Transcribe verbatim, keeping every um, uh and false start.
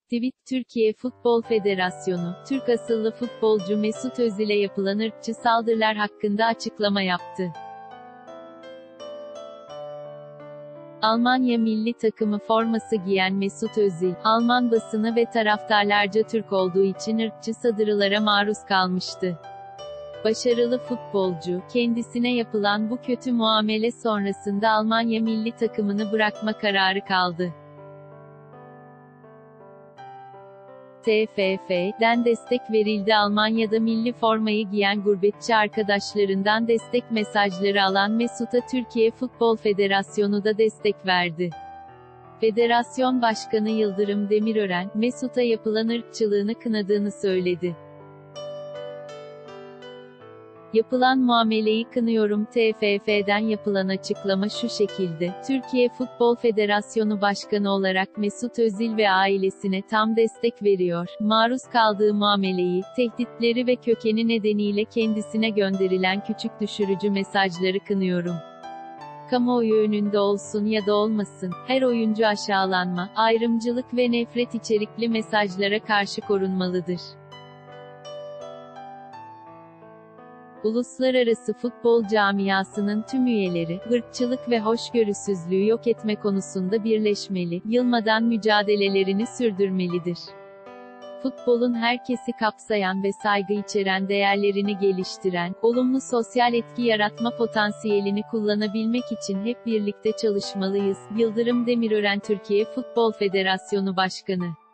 Tweet, Türkiye Futbol Federasyonu, Türk asıllı futbolcu Mesut Özil'e yapılan ırkçı saldırılar hakkında açıklama yaptı. Almanya milli takımı forması giyen Mesut Özil, Alman basını ve taraftarlarca Türk olduğu için ırkçı saldırılara maruz kalmıştı. Başarılı futbolcu, kendisine yapılan bu kötü muamele sonrasında Almanya milli takımını bırakma kararı kaldı. T F F'den destek verildi. Almanya'da milli formayı giyen gurbetçi arkadaşlarından destek mesajları alan Mesut'a Türkiye Futbol Federasyonu da destek verdi. Federasyon Başkanı Yıldırım Demirören, Mesut'a yapılan ırkçılığını kınadığını söyledi. Yapılan muameleyi kınıyorum. T F F'den yapılan açıklama şu şekilde: Türkiye Futbol Federasyonu Başkanı olarak Mesut Özil ve ailesine tam destek veriyor. Maruz kaldığı muameleyi, tehditleri ve kökeni nedeniyle kendisine gönderilen küçük düşürücü mesajları kınıyorum. Kamuoyu önünde olsun ya da olmasın, her oyuncu aşağılanma, ayrımcılık ve nefret içerikli mesajlara karşı korunmalıdır. Uluslararası futbol camiasının tüm üyeleri, ırkçılık ve hoşgörüsüzlüğü yok etme konusunda birleşmeli, yılmadan mücadelelerini sürdürmelidir. Futbolun herkesi kapsayan ve saygı içeren değerlerini geliştiren, olumlu sosyal etki yaratma potansiyelini kullanabilmek için hep birlikte çalışmalıyız. Yıldırım Demirören, Türkiye Futbol Federasyonu Başkanı.